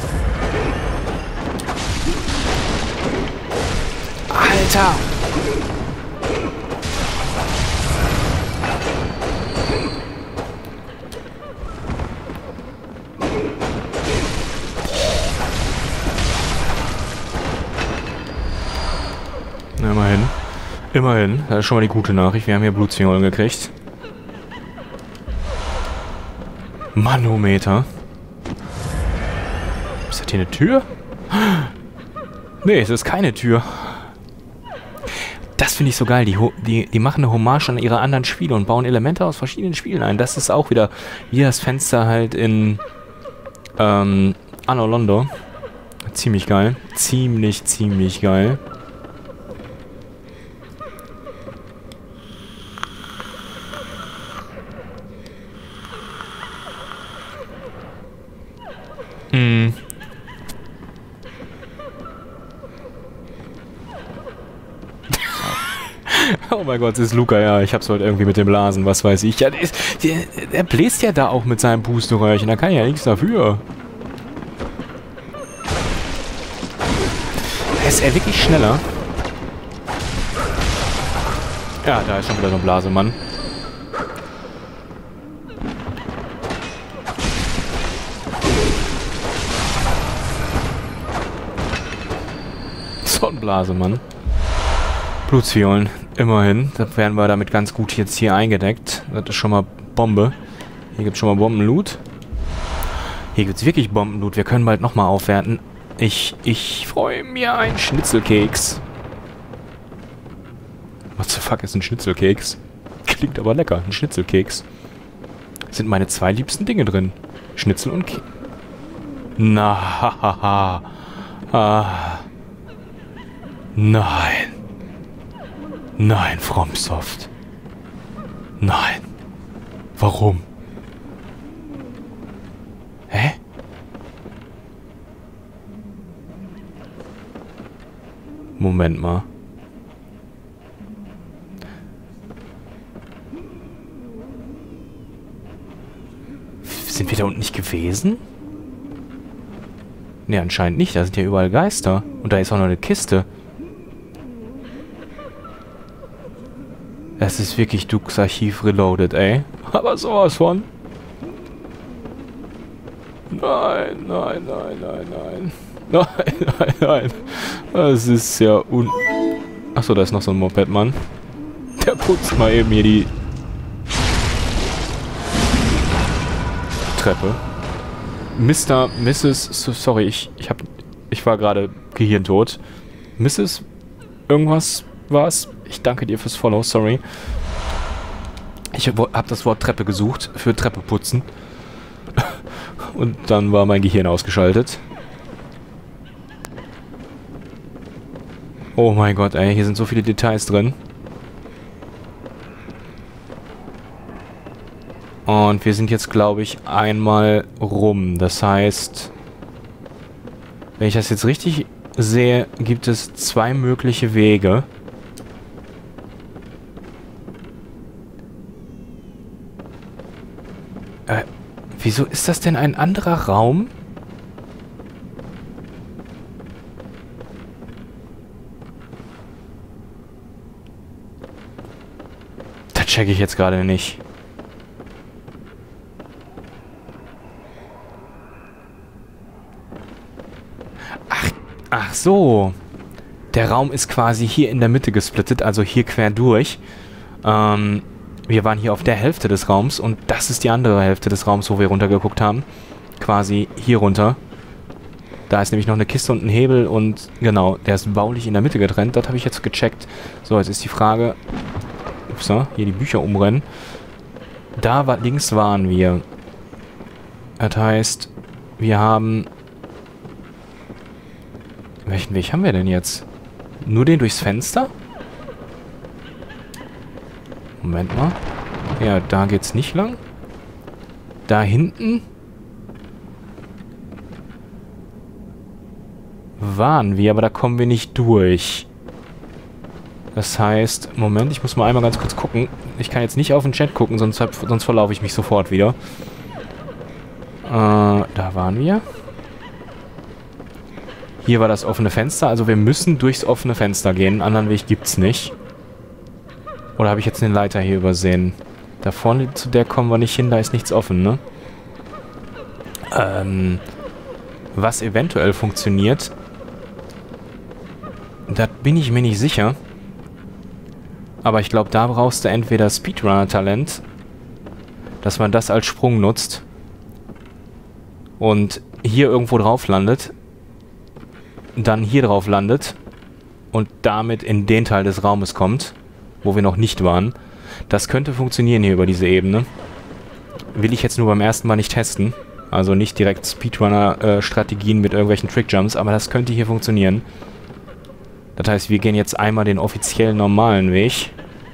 A: Alter! Na, immerhin. Immerhin. Das ist schon mal die gute Nachricht. Wir haben hier Blutzwiebeln gekriegt. Manometer. Ist das hier eine Tür? Nee, es ist keine Tür. Das finde ich so geil. Die, die, die machen eine Hommage an ihre anderen Spiele und bauen Elemente aus verschiedenen Spielen ein. Das ist auch wieder wie das Fenster halt in ähm, Anno Londo. Ziemlich geil. Ziemlich, ziemlich geil. Hm. Oh mein Gott, das ist Luca, ja. Ich hab's heute irgendwie mit dem Blasen, was weiß ich. Ja, der, der, der bläst ja da auch mit seinem Pusteröhrchen. Da kann ich ja nichts dafür. Ist er wirklich schneller? Ja, da ist schon wieder so ein Blasemann. So ein Blasemann. Blutzwiebeln, immerhin. Das werden wir damit ganz gut jetzt hier eingedeckt. Das ist schon mal Bombe. Hier gibt es schon mal Bombenloot. Hier gibt es wirklich Bombenloot. Wir können bald nochmal aufwerten. Ich, ich freue mir einen Schnitzelkeks. What the fuck ist ein Schnitzelkeks? Klingt aber lecker, ein Schnitzelkeks. Sind meine zwei liebsten Dinge drin. Schnitzel und Keks. Na, hahaha. Ah. Nein. Nein, FromSoft. Nein. Warum? Hä? Moment mal. Sind wir da unten nicht gewesen? Ne, anscheinend nicht. Da sind ja überall Geister. Und da ist auch noch eine Kiste. Das ist wirklich Dukes Archiv Reloaded, ey. Aber sowas von. Nein, nein, nein, nein, nein. Nein, nein, nein. Das ist ja un... Achso, da ist noch so ein Moped-Mann. Der putzt mal eben hier die... Treppe. Mister, Misses... So, sorry, ich, ich hab... Ich war gerade gehirntot. Misses... Irgendwas war's? Ich danke dir fürs Follow, sorry. Ich habe das Wort Treppe gesucht, für Treppe putzen. Und dann war mein Gehirn ausgeschaltet. Oh mein Gott, ey, hier sind so viele Details drin. Und wir sind jetzt, glaube ich, einmal rum. Das heißt, wenn ich das jetzt richtig sehe, gibt es zwei mögliche Wege. Äh, wieso ist das denn ein anderer Raum? Das checke ich jetzt gerade nicht. Ach, ach so. Der Raum ist quasi hier in der Mitte gesplittet, also hier quer durch. Ähm... wir waren hier auf der Hälfte des Raums und das ist die andere Hälfte des Raums, wo wir runtergeguckt haben. Quasi hier runter. Da ist nämlich noch eine Kiste und ein Hebel und genau, der ist baulich in der Mitte getrennt. Das habe ich jetzt gecheckt. So, jetzt ist die Frage... Ups, hier die Bücher umrennen. Da war, links waren wir. Das heißt, wir haben... Welchen Weg haben wir denn jetzt? Nur den durchs Fenster? Moment mal. Ja, da geht's nicht lang. Da hinten waren wir, aber da kommen wir nicht durch. Das heißt, Moment, ich muss mal einmal ganz kurz gucken. Ich kann jetzt nicht auf den Chat gucken, sonst, hab, sonst verlaufe ich mich sofort wieder. Äh, da waren wir. Hier war das offene Fenster, also wir müssen durchs offene Fenster gehen. Einen anderen Weg gibt's nicht. Oder habe ich jetzt den Leiter hier übersehen? Da vorne, zu der kommen wir nicht hin, da ist nichts offen, ne? Ähm, was eventuell funktioniert, da bin ich mir nicht sicher. Aber ich glaube, da brauchst du entweder Speedrunner-Talent, dass man das als Sprung nutzt und hier irgendwo drauf landet, dann hier drauf landet und damit in den Teil des Raumes kommt, wo wir noch nicht waren. Das könnte funktionieren hier über diese Ebene. Will ich jetzt nur beim ersten Mal nicht testen. Also nicht direkt Speedrunner-Strategien mit irgendwelchen Trickjumps, aber das könnte hier funktionieren. Das heißt, wir gehen jetzt einmal den offiziellen normalen Weg.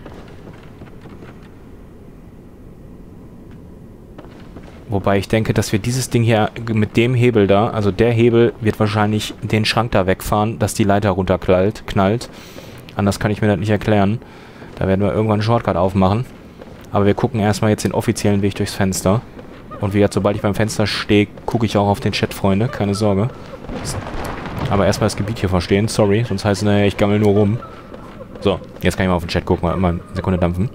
A: Wobei ich denke, dass wir dieses Ding hier mit dem Hebel da, also der Hebel wird wahrscheinlich den Schrank da wegfahren, dass die Leiter runterknallt. Knallt. Anders kann ich mir das nicht erklären. Da werden wir irgendwann einen Shortcut aufmachen. Aber wir gucken erstmal jetzt den offiziellen Weg durchs Fenster. Und wie gesagt, sobald ich beim Fenster stehe, gucke ich auch auf den Chat, Freunde. Keine Sorge. Aber erstmal das Gebiet hier verstehen. Sorry, sonst heißt es, naja, ich gammel nur rum. So, jetzt kann ich mal auf den Chat gucken. Mal immer eine Sekunde dampfen.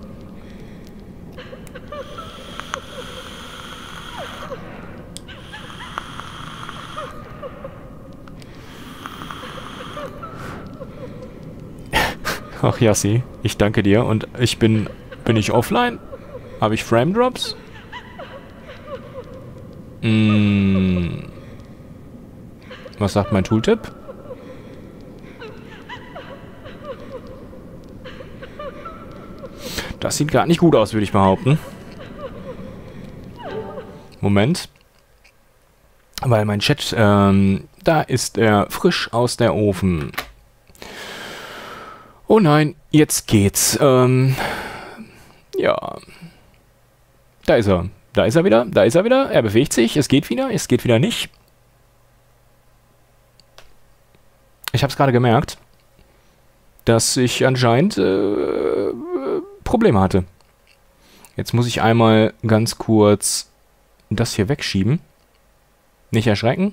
A: Ach Yassi, ich danke dir. Und ich bin... Bin ich offline? Habe ich Frame Drops? Hm. Was sagt mein Tooltip? Das sieht gar nicht gut aus, würde ich behaupten. Moment. Weil mein Chat, ähm, da ist er frisch aus der Ofen. Oh nein, jetzt geht's. Ähm, ja. Da ist er. Da ist er wieder. Da ist er wieder. Er bewegt sich. Es geht wieder. Es geht wieder nicht. Ich habe es gerade gemerkt, dass ich anscheinend äh, Probleme hatte. Jetzt muss ich einmal ganz kurz das hier wegschieben. Nicht erschrecken.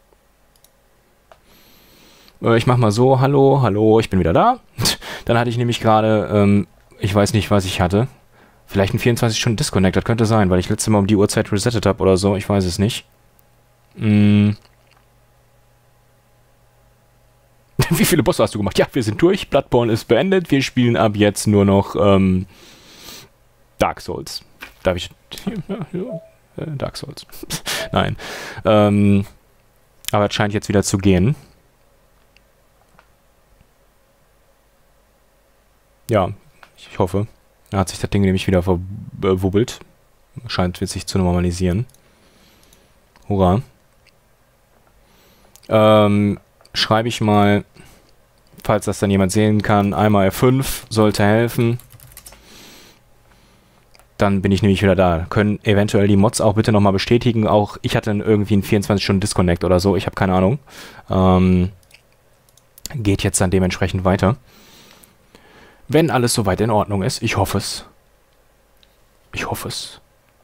A: Äh, ich mach mal so. Hallo, hallo, ich bin wieder da. Dann hatte ich nämlich gerade, ähm, ich weiß nicht, was ich hatte. Vielleicht ein vierundzwanzig Stunden Disconnect, das könnte sein, weil ich letztes Mal um die Uhrzeit resettet habe oder so. Ich weiß es nicht. Hm. Wie viele Bosse hast du gemacht? Ja, wir sind durch. Bloodborne ist beendet. Wir spielen ab jetzt nur noch ähm, Dark Souls. Darf ich... Ja, ja, äh, Dark Souls. Nein. Ähm, aber es scheint jetzt wieder zu gehen. Ja, ich hoffe. Da hat sich das Ding nämlich wieder verwubbelt. Scheint sich zu normalisieren. Hurra. Ähm, schreibe ich mal, falls das dann jemand sehen kann, einmal F fünf sollte helfen. Dann bin ich nämlich wieder da. Können eventuell die Mods auch bitte nochmal bestätigen. Auch ich hatte irgendwie einen vierundzwanzig Stunden Disconnect oder so. Ich habe keine Ahnung. Ähm, geht jetzt dann dementsprechend weiter. Wenn alles soweit in Ordnung ist. Ich hoffe es. Ich hoffe es.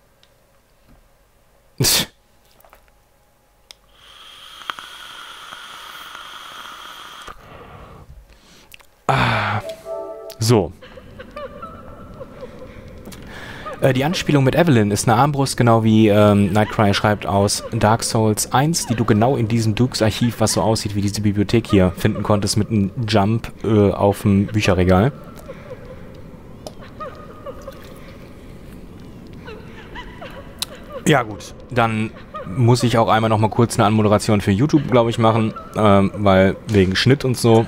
A: ah. So. Äh, die Anspielung mit Evelyn ist eine Armbrust, genau wie ähm, Nightcry schreibt, aus Dark Souls eins, die du genau in diesem Dukes-Archiv, was so aussieht wie diese Bibliothek hier, finden konntest mit einem Jump äh, auf dem Bücherregal. Ja gut, dann muss ich auch einmal noch mal kurz eine Anmoderation für YouTube, glaube ich, machen, ähm, weil wegen Schnitt und so.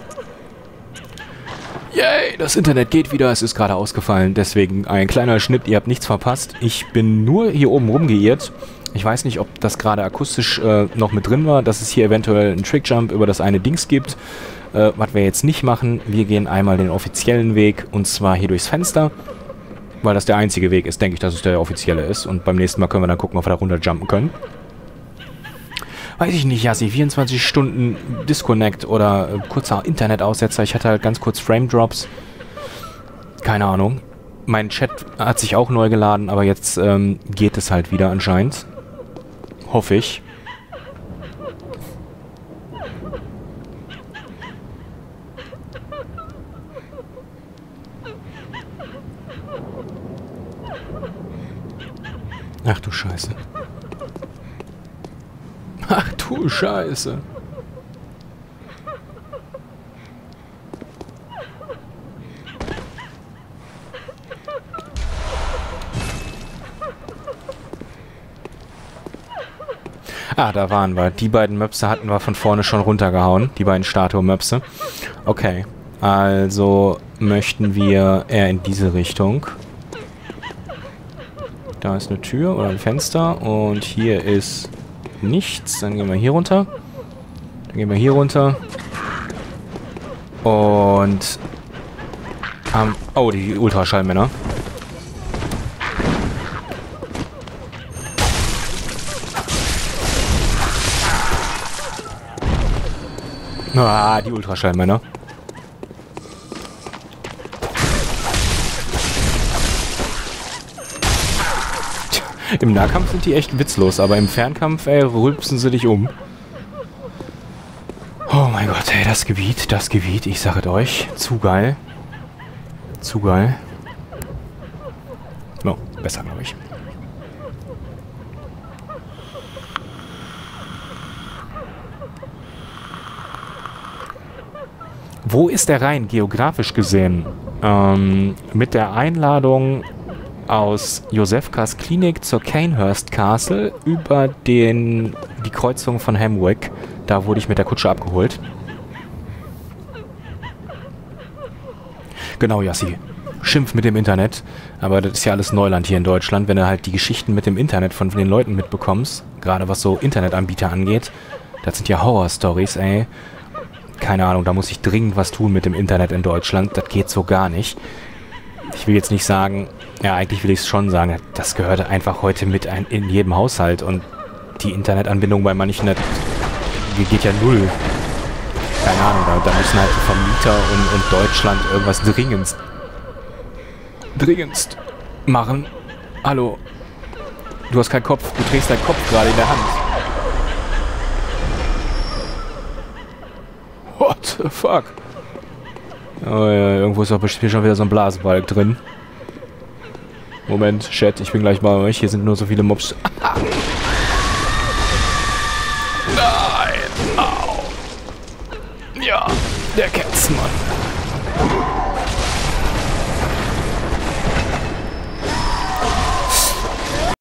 A: Yay, das Internet geht wieder, es ist gerade ausgefallen, deswegen ein kleiner Schnitt, ihr habt nichts verpasst. Ich bin nur hier oben rumgeirrt. Ich weiß nicht, ob das gerade akustisch äh, noch mit drin war, dass es hier eventuell einen Trickjump über das eine Dings gibt. Äh, was wir jetzt nicht machen, wir gehen einmal den offiziellen Weg, und zwar hier durchs Fenster. Weil das der einzige Weg ist, denke ich, dass es der offizielle ist. Und beim nächsten Mal können wir dann gucken, ob wir da runterjumpen können. Weiß ich nicht, Yassi, vierundzwanzig Stunden Disconnect oder äh, kurzer Internetaussetzer. Ich hatte halt ganz kurz Frame-Drops. Keine Ahnung. Mein Chat hat sich auch neu geladen, aber jetzt ähm, geht es halt wieder anscheinend. Hoffe ich. Ach du Scheiße. Ach du Scheiße. Ah, da waren wir. Die beiden Möpse hatten wir von vorne schon runtergehauen. Die beiden Statue-Möpse. Okay. Also möchten wir eher in diese Richtung. Da ist eine Tür oder ein Fenster. Und hier ist nichts. Dann gehen wir hier runter. Dann gehen wir hier runter. Und... Ähm, oh, die Ultraschallmänner. Ah, die Ultraschallmänner. Im Nahkampf sind die echt witzlos, aber im Fernkampf, ey, rülpsen sie dich um. Oh mein Gott, ey, das Gebiet, das Gebiet, ich sag es euch, zu geil. Zu geil. No, besser, glaube ich. Wo ist der Rhein geografisch gesehen? Ähm, mit der Einladung aus Josefkas Klinik zur Canehurst Castle über den, die Kreuzung von Hamwick. Da wurde ich mit der Kutsche abgeholt. Genau, Yassi. Schimpf mit dem Internet. Aber das ist ja alles Neuland hier in Deutschland. Wenn du halt die Geschichten mit dem Internet von den Leuten mitbekommst, gerade was so Internetanbieter angeht, das sind ja Horror-Stories, ey. Keine Ahnung, da muss ich dringend was tun mit dem Internet in Deutschland. Das geht so gar nicht. Ich will jetzt nicht sagen, ja, eigentlich will ich es schon sagen, das gehört einfach heute mit ein, in jedem Haushalt. Und die Internetanbindung bei manchen, das geht ja null. Keine Ahnung, da, da müssen halt die Vermieter und, und Deutschland irgendwas dringendst, dringendst machen. Hallo, du hast keinen Kopf, du trägst deinen Kopf gerade in der Hand. What the fuck? Oh ja, irgendwo ist doch bestimmt schon wieder so ein Blasenbalg drin. Moment, Chat, ich bin gleich bei euch. Hier sind nur so viele Mobs. Nein! Au! Ja, der Kätzmann.